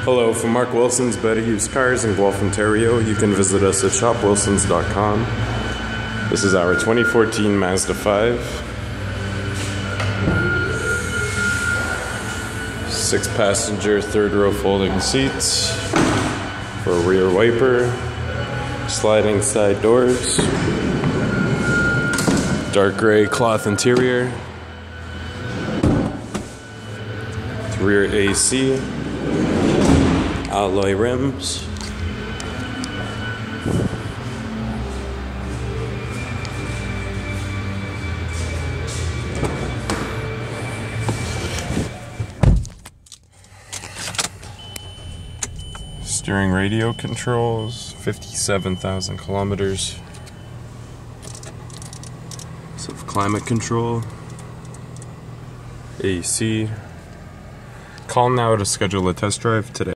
Hello, from Mark Wilson's Better Used Cars in Guelph, Ontario. You can visit us at shopwilsons.com. This is our 2014 Mazda 5. 6-passenger, third-row folding seats for a rear wiper, sliding side doors, dark gray cloth interior, rear AC, alloy rims, steering radio controls, 57,000 kilometers, so climate control, AC. Call now to schedule a test drive today.